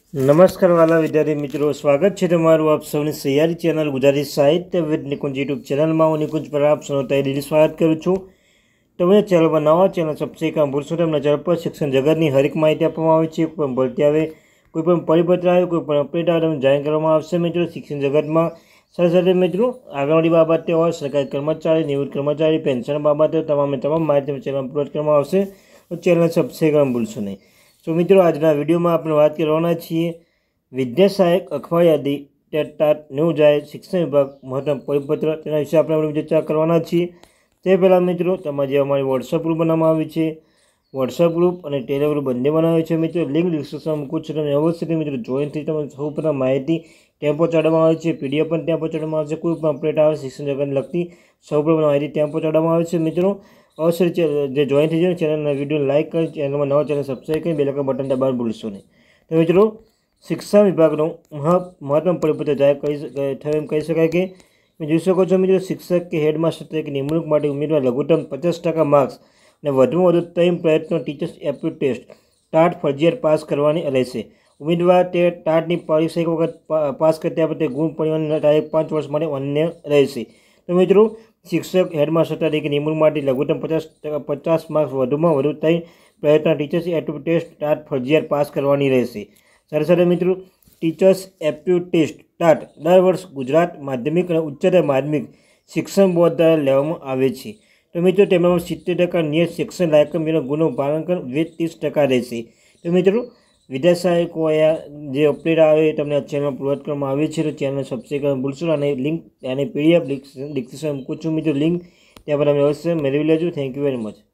नमस्कार वाला विद्यार्थी मित्रों, स्वागत है तमारू आप सौनी सैयारी चैनल गुजराती साहित्य विद निकुंज यूट्यूब चैनल में हूँ निकुंज पर आप सौनो तहे स्वागत करूँ छूँ। તમે ચેનલ પર નવા ચેનલ સબસ્ક્રાઇબ કરવાનું ભૂલશો નહીં। તમને ચેનલ પર શિક્ષણ જગતની હરેક માહિતી આપવામાં આવે છે। કોઈ પણ ભરતી આવે, કોઈ પણ પરિપત્ર આવે, કોઈ પણ અપડેટ આવે તમને જાણ કરવામાં આવશે। મિત્રો શિક્ષણ જગતમાં સાથે સાથે મિત્રો આંગણવાડી બાબતે હોય, સરકારી કર્મચારી, નિવૃત્ત કર્મચારી, પેન્શન બાબતે તમામ માહિતી ચેનલ અપલોડ કરવામાં આવશે। તો ચેનલ સબસ્ક્રાઇબ કરવાનું ભૂલશો નહીં। તો મિત્રો આજના વિડીયોમાં આપણે વાત કરવાના છીએ વિદ્યા સહાયક અખબાર યાદી ટેટ ન્યૂ જાહેર શિક્ષણ વિભાગ મહત્તમ પરિપત્ર, તેના વિશે આપણે વિચાર કરવાના છીએ। તે પહેલાં મિત્રો તમારે જે અમારી વોટ્સઅપ ગ્રુપ બનાવવામાં આવી છે, વોટ્સઅપ ગ્રુપ અને ટેલિગ્રામ ગ્રુપ બંને બનાવ્યું છે મિત્રો। લિંક ડિસ્ક્રિપ્શનમાં મૂકું છું, તમે અવશ્યથી મિત્રો જોઈન થઈ તમને સૌ પ્રથમ માહિતી ત્યાં પહોંચાડવામાં આવે છે, પીડીએફ પણ ત્યાં પહોંચાડવામાં આવે છે। કોઈ પણ અપડેટ આવે શિક્ષણ જગતને લગતી સૌ પ્રથમ માહિતી ત્યાં પહોંચાડવામાં આવે છે। મિત્રો અવશ્ય જે જોઈન થઈ જાય ચેનલના વિડીયો લાઇક કરી, ચેનલમાં નવા ચેનલ સબસ્ક્રાઈબ કરી, બેલ આઇકન બટન દબાવવાનું ભૂલશો નહીં। તો મિત્રો શિક્ષણ વિભાગનું મહત્તમ પરિપત્ર જાહેર થયો એમ કહી શકાય કે જોઈ શકો છો મિત્રો, શિક્ષક કે હેડમાસ્ટર તરીકે નિમણૂક માટે ઉમેદવાર લઘુત્તમ 50% માર્ક્સ અને વધુમાં વધુ 3 પ્રયત્નો ટીચર્સ એપ્ટિટ્યૂડ ટેસ્ટ ટાટ ફરજિયાત પાસ કરવાની રહેશે। ઉમેદવાર તે ટાટની પરીક્ષા એક વખત પાસ કર્યા પછી ગુણ પરિમાણની તારીખ 5 વર્ષ માટે માન્ય રહેશે। તો મિત્રો શિક્ષક હેડમાસ્ટર તરીકે નિમણૂક માટે લઘુત્તમ 50 માર્ક્સ વધુમાં વધુ 3 પ્રયત્નો ટીચર્સ એપ્ટિટ્યૂડ ટેસ્ટ ટાટ ફરજિયાત પાસ કરવાની રહેશે। સાથે સાથે મિત્રો ટીચર્સ એપ્ટિટ્યૂડ ટેસ્ટ ટાટ દર વર્ષ ગુજરાત માધ્યમિક અને ઉચ્ચતર માધ્યમિક શિક્ષણ બોર્ડ દ્વારા લેવામાં આવે છે। તો મિત્રો તેમાં 70% નિયત શિક્ષણ લાયકાત ગુણનું પાલન વિથ 30% રહેશે। તો મિત્રો વિદ્યા સહાયકો જે અપડેટ આવે તમને ચેનલ પ્રોવાઈડ કરવામાં આવે છે। તો ચેનલ સબસ્ક્રાઈબ કરવાનું ભૂલશો અને લિંક અને પીડીએફ ડિસ્ક્રિપ્શન મૂકું છું મિત્રો, લિંક ત્યાં પર તમે અવશ્ય મેળવી લેજો। Thank you very much.